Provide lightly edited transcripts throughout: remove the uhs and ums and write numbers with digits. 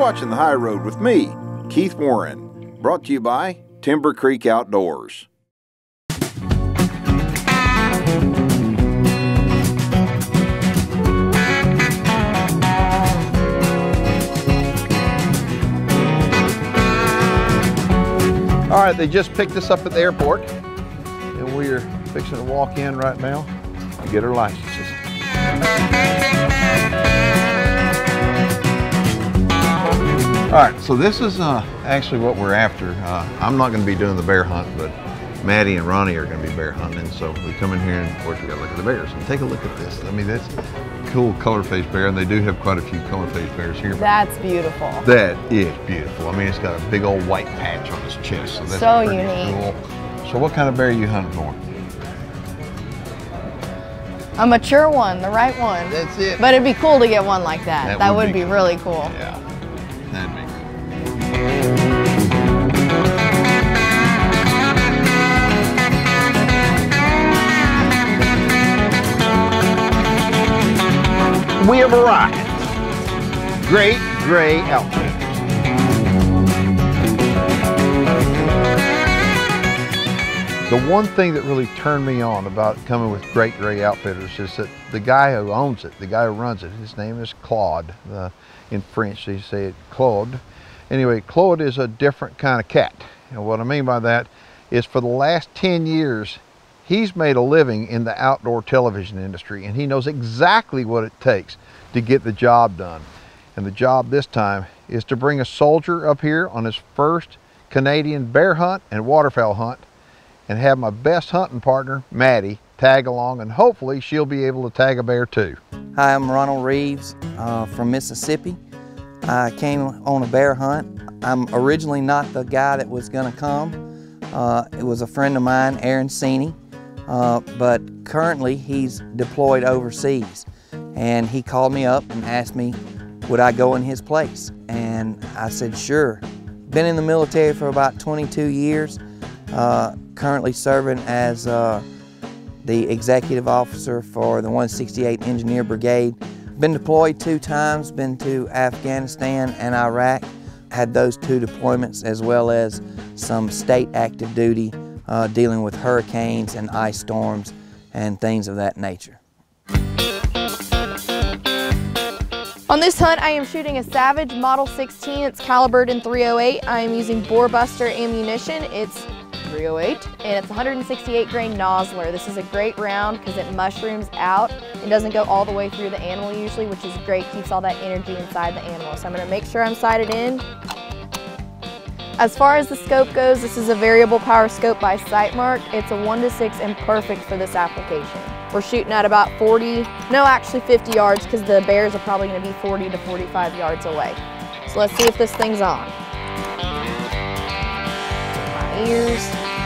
watching The High Road with me, Keith Warren, brought to you by Timber Creek Outdoors. All right, they just picked us up at the airport, and we're fixing to walk in right now to get our licenses. All right, so this is actually what we're after. I'm not going to be doing the bear hunt, but Matti and Ronnie are going to be bear hunting. So we come in here, and of course we got to look at the bears. And take a look at this. I mean, that's a cool color-faced bear, and they do have quite a few color-faced bears here. That's beautiful. That is beautiful. I mean, it's got a big old white patch on its chest. So that's so pretty unique. Cool. So what kind of bear are you hunting for? A mature one, the right one. That's it. But it'd be cool to get one like that. That would be cool. Really cool. Yeah, that'd be cool. We have arrived. Great Gray Outfitters. The one thing that really turned me on about coming with Great Gray Outfitters is that the guy who owns it, the guy who runs it, his name is Claude. In French, they say it Claude. Anyway, Claude is a different kind of cat. And what I mean by that is for the last 10 years, he's made a living in the outdoor television industry, and he knows exactly what it takes to get the job done. And the job this time is to bring a soldier up here on his first Canadian bear hunt and waterfowl hunt, and have my best hunting partner, Matti, tag along, and hopefully she'll be able to tag a bear too. Hi, I'm Ronald Reeves from Mississippi. I came on a bear hunt. I'm originally not the guy that was gonna come. It was a friend of mine, Aaron Seney, but currently he's deployed overseas. And he called me up and asked me, would I go in his place? And I said, sure. Been in the military for about 22 years. Currently serving as the executive officer for the 168 Engineer Brigade. Been deployed 2 times, been to Afghanistan and Iraq. Had those 2 deployments as well as some state active duty dealing with hurricanes and ice storms and things of that nature. On this hunt, I am shooting a Savage Model 16. It's calibered in .308. I am using bore buster ammunition. It's .308, and it's 168 grain Nosler. This is a great round because it mushrooms out and doesn't go all the way through the animal usually, which is great, keeps all that energy inside the animal. So I'm gonna make sure I'm sighted in. As far as the scope goes, this is a variable power scope by Sightmark. It's a 1:6 and perfect for this application. We're shooting at about 50 yards because the bears are probably gonna be 40 to 45 yards away. So let's see if this thing's on. My ears.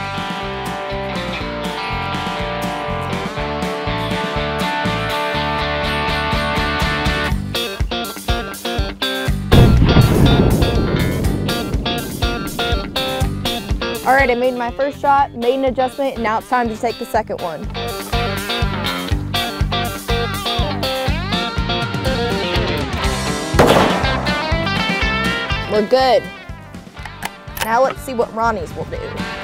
All right, I made my first shot, made an adjustment, and now it's time to take the second one. We're good. Now let's see what Ronnie's will do.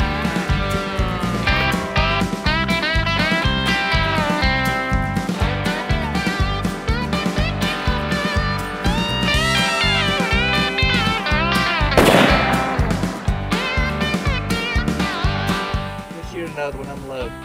We'll shoot another one, I'm low.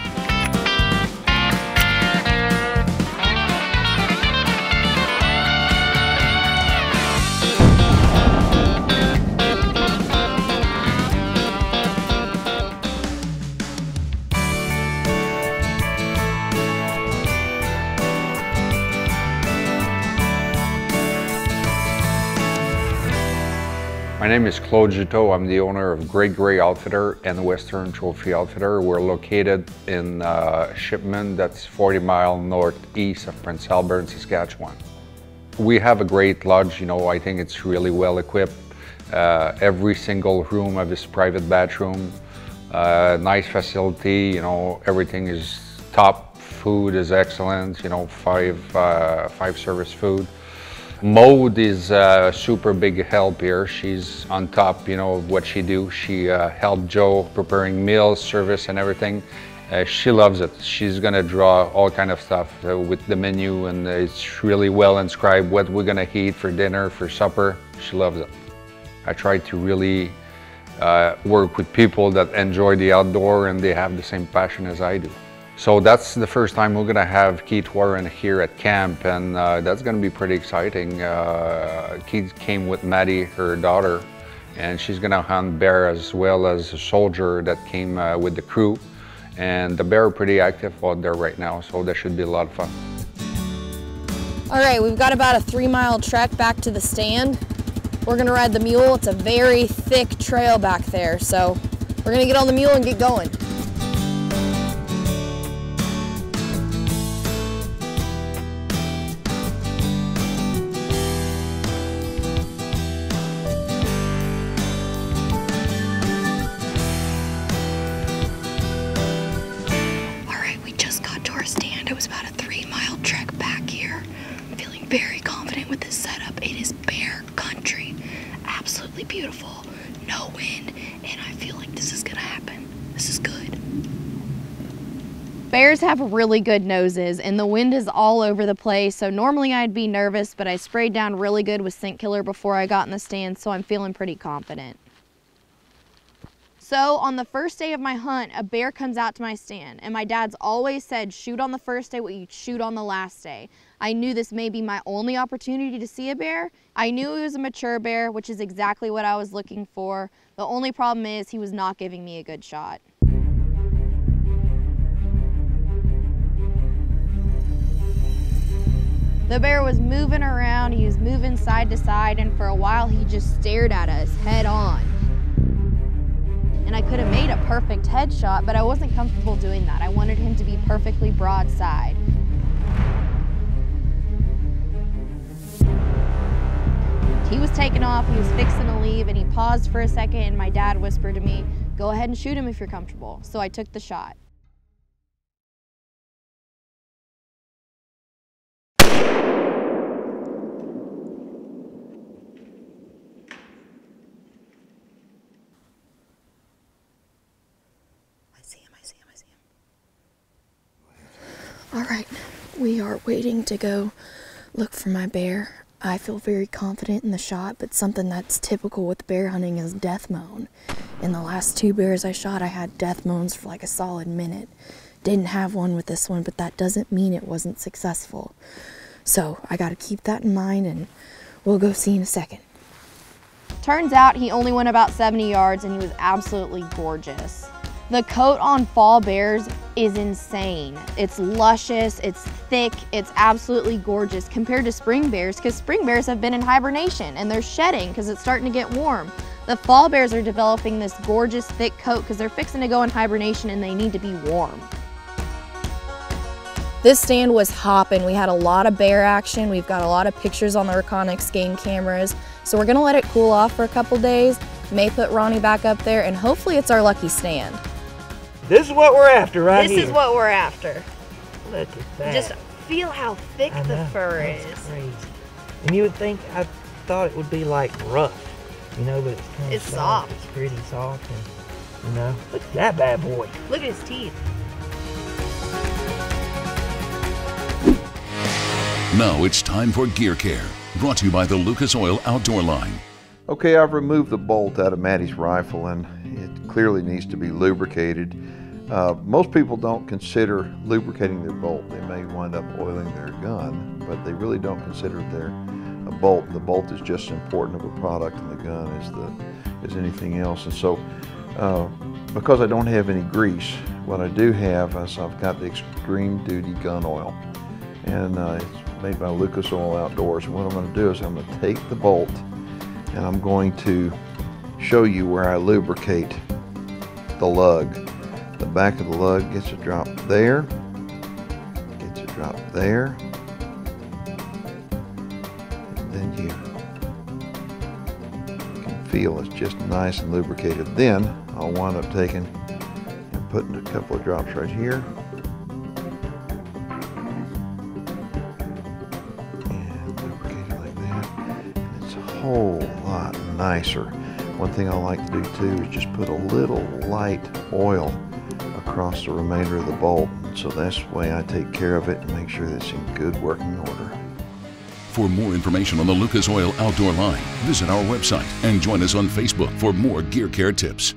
My name is Claude Juteau. I'm the owner of Great Gray Outfitter and Western Trophy Outfitter. We're located in Shipman, that's 40 miles northeast of Prince Albert, Saskatchewan. We have a great lodge, you know, I think it's really well equipped. Every single room has its private bathroom, nice facility, you know, everything is top, food is excellent, you know, five service food. Maud is a super big help here. She's on top, you know, of what she do. She helped Joe preparing meals, service and everything. She loves it. She's gonna draw all kind of stuff with the menu, and it's really well inscribed what we're gonna eat for dinner, for supper. She loves it. I try to really work with people that enjoy the outdoor and they have the same passion as I do. So that's the first time we're gonna have Keith Warren here at camp, and that's gonna be pretty exciting. Keith came with Matti, her daughter, and she's gonna hunt bear as well as a soldier that came with the crew. And the bear are pretty active out there right now, so that should be a lot of fun. All right, we've got about a 3-mile trek back to the stand. We're gonna ride the mule. It's a very thick trail back there, so we're gonna get on the mule and get going. It was about a 3-mile trek back here. I'm feeling very confident with this setup. It is bear country. Absolutely beautiful. No wind, and I feel like this is gonna happen. This is good. Bears have really good noses, and the wind is all over the place, so normally I'd be nervous, but I sprayed down really good with scent killer before I got in the stand, so I'm feeling pretty confident. So on the first day of my hunt, a bear comes out to my stand, and my dad's always said, shoot on the first day what you shoot on the last day. I knew this may be my only opportunity to see a bear. I knew he was a mature bear, which is exactly what I was looking for. The only problem is he was not giving me a good shot. The bear was moving around, he was moving side to side, and for a while he just stared at us head on. And I could have made a perfect headshot, but I wasn't comfortable doing that. I wanted him to be perfectly broadside. He was taking off, he was fixing to leave, and he paused for a second, and my dad whispered to me, go ahead and shoot him if you're comfortable. So I took the shot. All right, we are waiting to go look for my bear. I feel very confident in the shot, but something that's typical with bear hunting is death moan. In the last 2 bears I shot, I had death moans for like a solid minute. Didn't have one with this one, but that doesn't mean it wasn't successful. So I gotta keep that in mind, and we'll go see in a second. Turns out he only went about 70 yards, and he was absolutely gorgeous. The coat on fall bears is insane. It's luscious, it's thick, it's absolutely gorgeous compared to spring bears, because spring bears have been in hibernation and they're shedding because it's starting to get warm. The fall bears are developing this gorgeous thick coat because they're fixing to go in hibernation and they need to be warm. This stand was hopping. We had a lot of bear action. We've got a lot of pictures on the Reconyx game cameras. So we're gonna let it cool off for a couple days, may put Ronnie back up there, and hopefully it's our lucky stand. This is what we're after right here. This is what we're after. Look at that. Just feel how thick the fur is. Crazy. And you would think, I thought it would be like rough, you know, but it's kind of soft. It's pretty soft, and, you know, look at that bad boy. Look at his teeth. Now it's time for Gear Care, brought to you by the Lucas Oil Outdoor Line. Okay, I've removed the bolt out of Matti's rifle, and it clearly needs to be lubricated. Most people don't consider lubricating their bolt. They may wind up oiling their gun, but they really don't consider it a bolt. The bolt is just as important of a product in the gun as anything else. And so, because I don't have any grease, what I do have is I've got the Extreme Duty gun oil, and it's made by Lucas Oil Outdoors. And what I'm going to do is I'm going to take the bolt, and I'm going to show you where I lubricate the lug. The back of the lug gets a drop there, gets a drop there, and then you can feel it's just nice and lubricated. Then I'll wind up taking and putting a couple of drops right here, and lubricate it like that. whole lot nicer. One thing I like to do too is just put a little light oil across the remainder of the bolt. So that's the way I take care of it and make sure that it's in good working order. For more information on the Lucas Oil Outdoor line, visit our website and join us on Facebook for more gear care tips.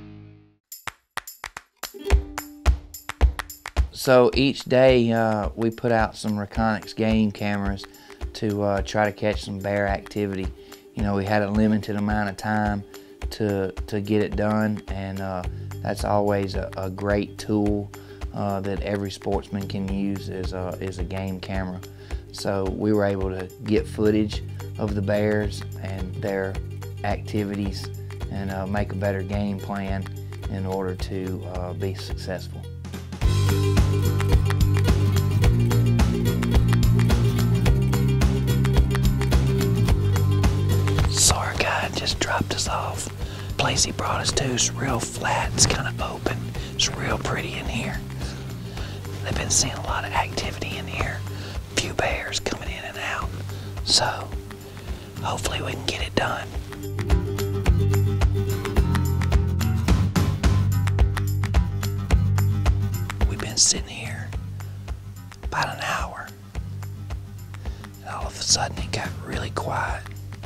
So each day we put out some Reconyx game cameras to try to catch some bear activity. You know, we had a limited amount of time to get it done, and that's always a great tool that every sportsman can use is a game camera. So we were able to get footage of the bears and their activities and make a better game plan in order to be successful. So our guide just dropped us off. The place he brought us to is real flat, it's kind of open. It's real pretty in here. They've been seeing a lot of activity in here. A few bears coming in and out. So hopefully we can get it done. We've been sitting here about an hour, and all of a sudden it got really quiet.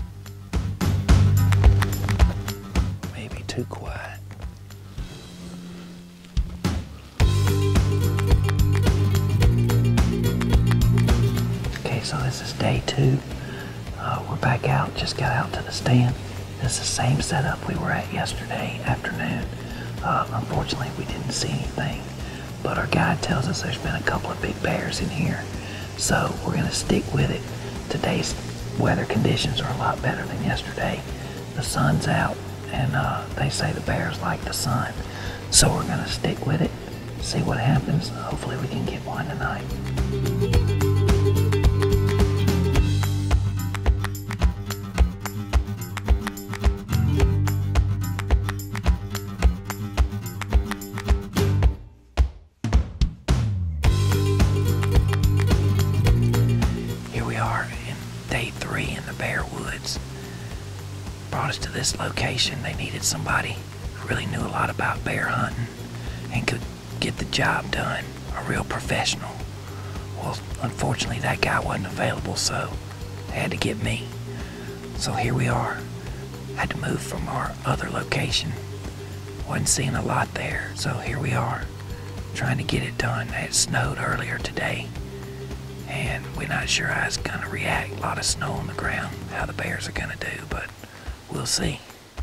Maybe too quiet. Okay, so this is day 2. We're back out, just got out to the stand. This is the same setup we were at yesterday afternoon. Unfortunately, we didn't see anything, but our guide tells us there's been a couple of big bears in here. So we're gonna stick with it. Today's weather conditions are a lot better than yesterday. The sun's out, and they say the bears like the sun. So we're gonna stick with it, see what happens. Hopefully we can get one tonight. Brought us to this location. They needed somebody who really knew a lot about bear hunting and could get the job done, a real professional. Well, unfortunately that guy wasn't available, so they had to get me. So here we are. Had to move from our other location. Wasn't seeing a lot there, so here we are, trying to get it done. It snowed earlier today, and we're not sure how it's gonna react. A lot of snow on the ground, how the bears are gonna do, but we'll see.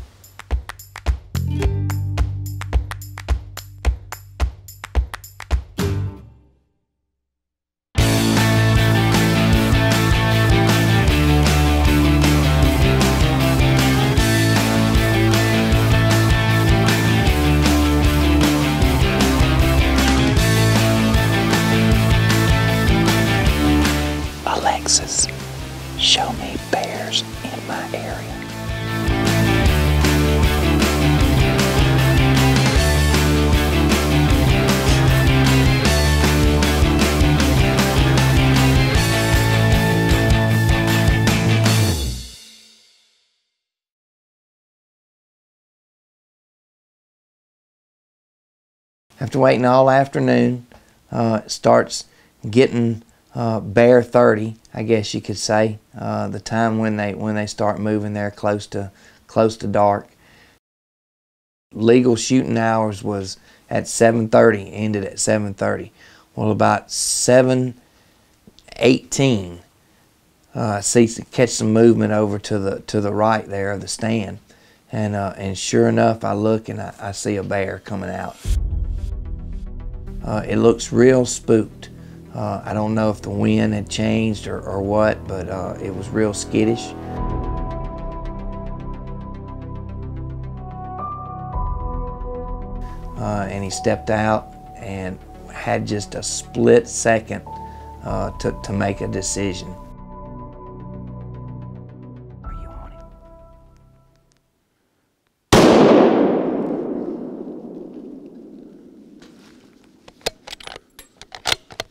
Alexis, show me bears in my area. After waiting all afternoon, it starts getting bear 30, I guess you could say. The time when they start moving there close to dark. Legal shooting hours was at 7:30, ended at 7:30. Well, about 7:18, catch some movement over to the right there of the stand, and sure enough, I look and I see a bear coming out. It looks real spooked. I don't know if the wind had changed or what, but it was real skittish. And he stepped out and had just a split second to make a decision. Are you on him?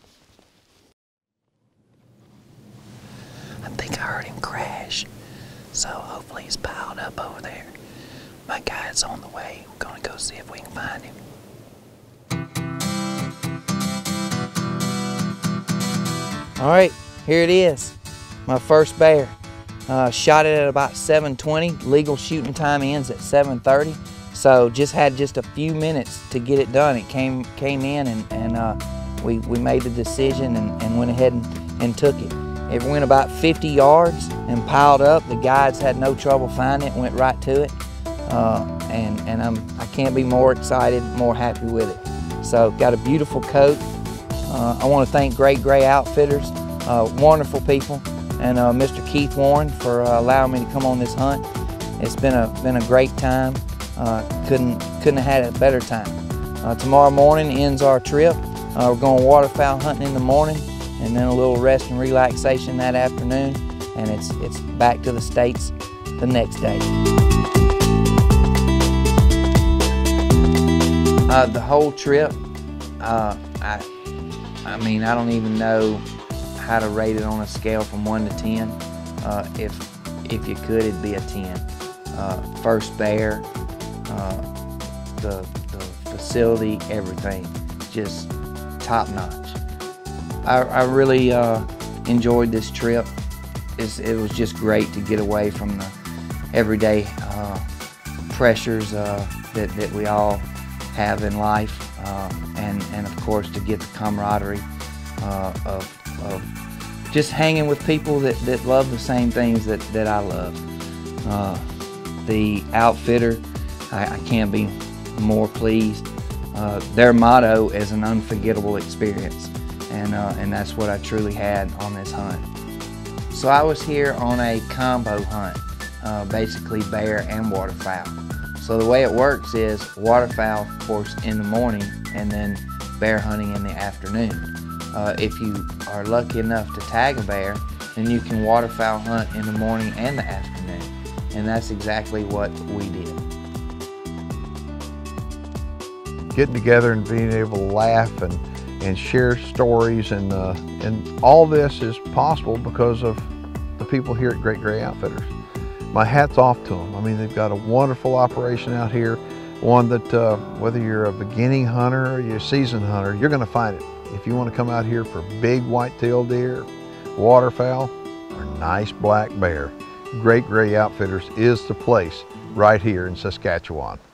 I think I heard him crash. So hopefully he's piled up over there. My guide's on the way. We're gonna go see if we can find him. All right, here it is, my first bear. Shot it at about 7:20. Legal shooting time ends at 7:30. So just had a few minutes to get it done. It came in and we made the decision and went ahead and took it. It went about 50 yards and piled up. The guides had no trouble finding it, went right to it. And I can't be more excited, more happy with it. So got a beautiful coat. I want to thank Great Gray Outfitters, wonderful people, and Mr. Keith Warren for allowing me to come on this hunt. It's been a great time. Couldn't have had a better time. Tomorrow morning ends our trip. We're going waterfowl hunting in the morning, and then a little rest and relaxation that afternoon, and it's back to the States the next day. The whole trip, I mean, I don't even know how to rate it on a scale from 1 to 10. If you could, it'd be a 10. First bear, the facility, everything, just top notch. I really enjoyed this trip. It was just great to get away from the everyday pressures that we all have in life, and of course to get the camaraderie of just hanging with people that love the same things that I love. The outfitter, I can't be more pleased. Their motto is an unforgettable experience, and that's what I truly had on this hunt. So I was here on a combo hunt, basically bear and waterfowl. So the way it works is waterfowl, of course, in the morning, and then bear hunting in the afternoon. If you are lucky enough to tag a bear, then you can waterfowl hunt in the morning and the afternoon. And that's exactly what we did. Getting together and being able to laugh and share stories, and all this is possible because of the people here at Great Gray Outfitters. My hat's off to them. I mean, they've got a wonderful operation out here, one that whether you're a beginning hunter or you're a seasoned hunter, you're going to find it. If you want to come out here for big white-tailed deer, waterfowl, or nice black bear, Great Gray Outfitters is the place right here in Saskatchewan.